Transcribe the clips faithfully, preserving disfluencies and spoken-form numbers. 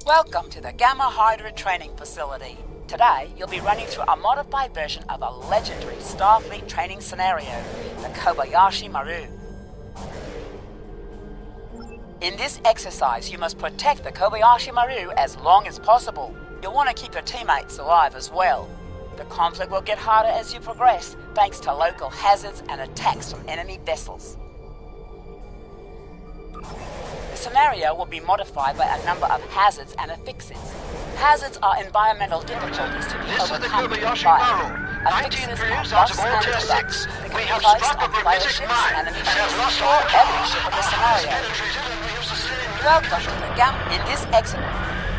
Welcome to the Gamma Hydra training facility. Today, you'll be running through a modified version of a legendary Starfleet training scenario, the Kobiyashi Maru. In this exercise, you must protect the Kobiyashi Maru as long as possible. You'll want to keep your teammates alive as well. The conflict will get harder as you progress, thanks to local hazards and attacks from enemy vessels. The scenario will be modified by a number of hazards and affixes. Hazards are environmental difficulties to be This overcome is the by Kobiyashi fire. Maru. nineteen Affixes crews are out buffs of all and tier products six. that We can have be placed struck a on player prophetic ships, mine enemy and have ships, lost or all every power. ship in the Our scenario. fire has penetrated and we have sustained Welcome to the Gamma. In this exit.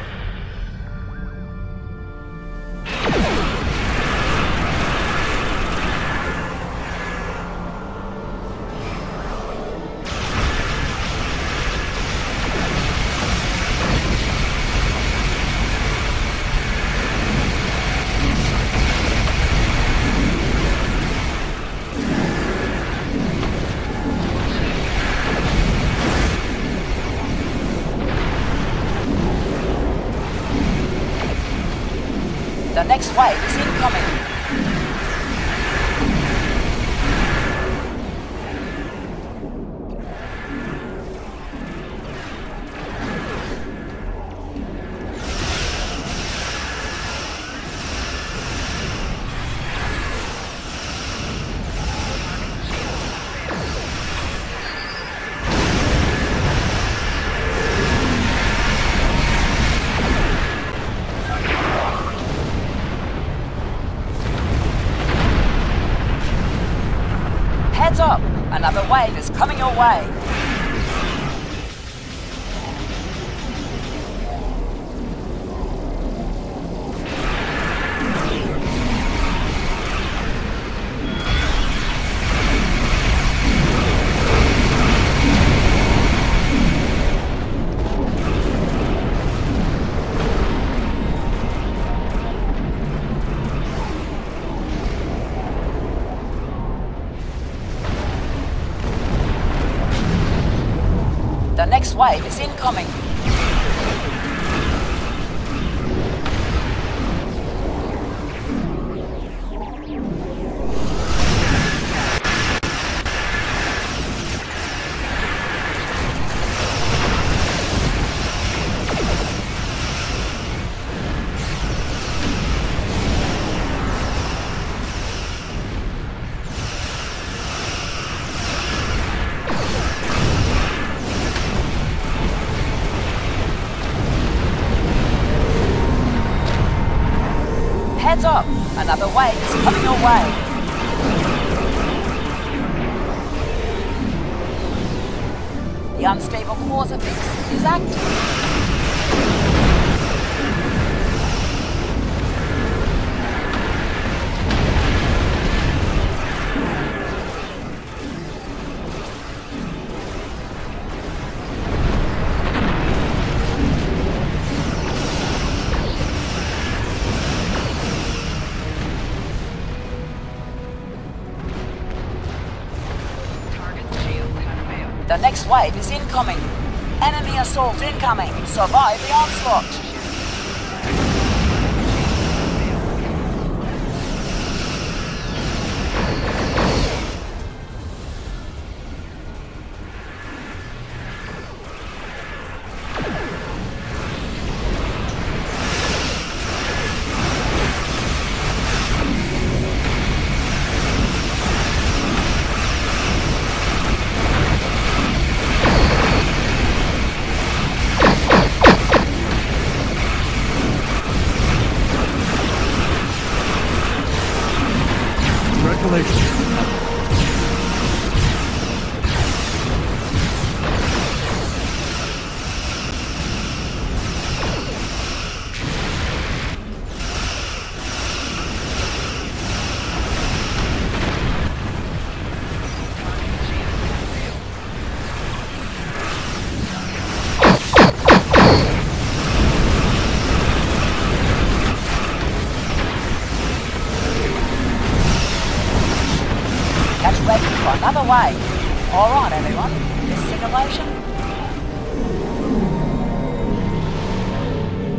The next wave is incoming. Heads up! Another wave is coming your way. The next wave is incoming. Heads up! Another wave is coming your way. The unstable cause affix is active. The next wave is incoming. Enemy assault incoming. Survive the onslaught. Congratulations. Get ready for another wave. Alright everyone, this simulation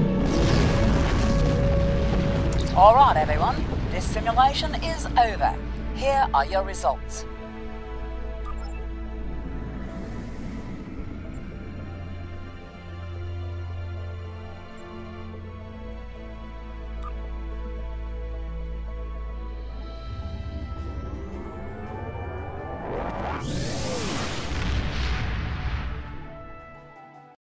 Alright everyone, this simulation is over. Here are your results.